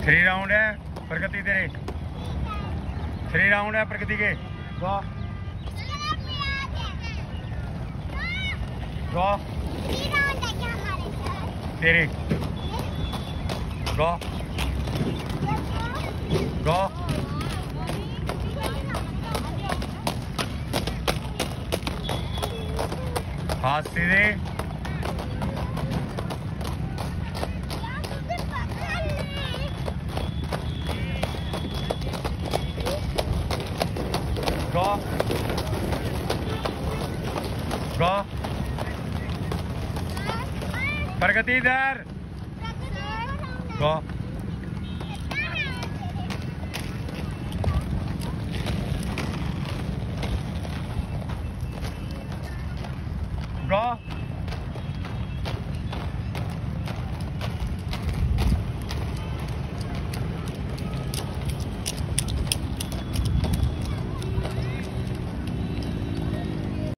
3 round है प्रगति तेरे। 3 round है प्रगति के। गो गो तेरे। गो गो हाथ सीधे। गो गो प्रगति इधर। गो गो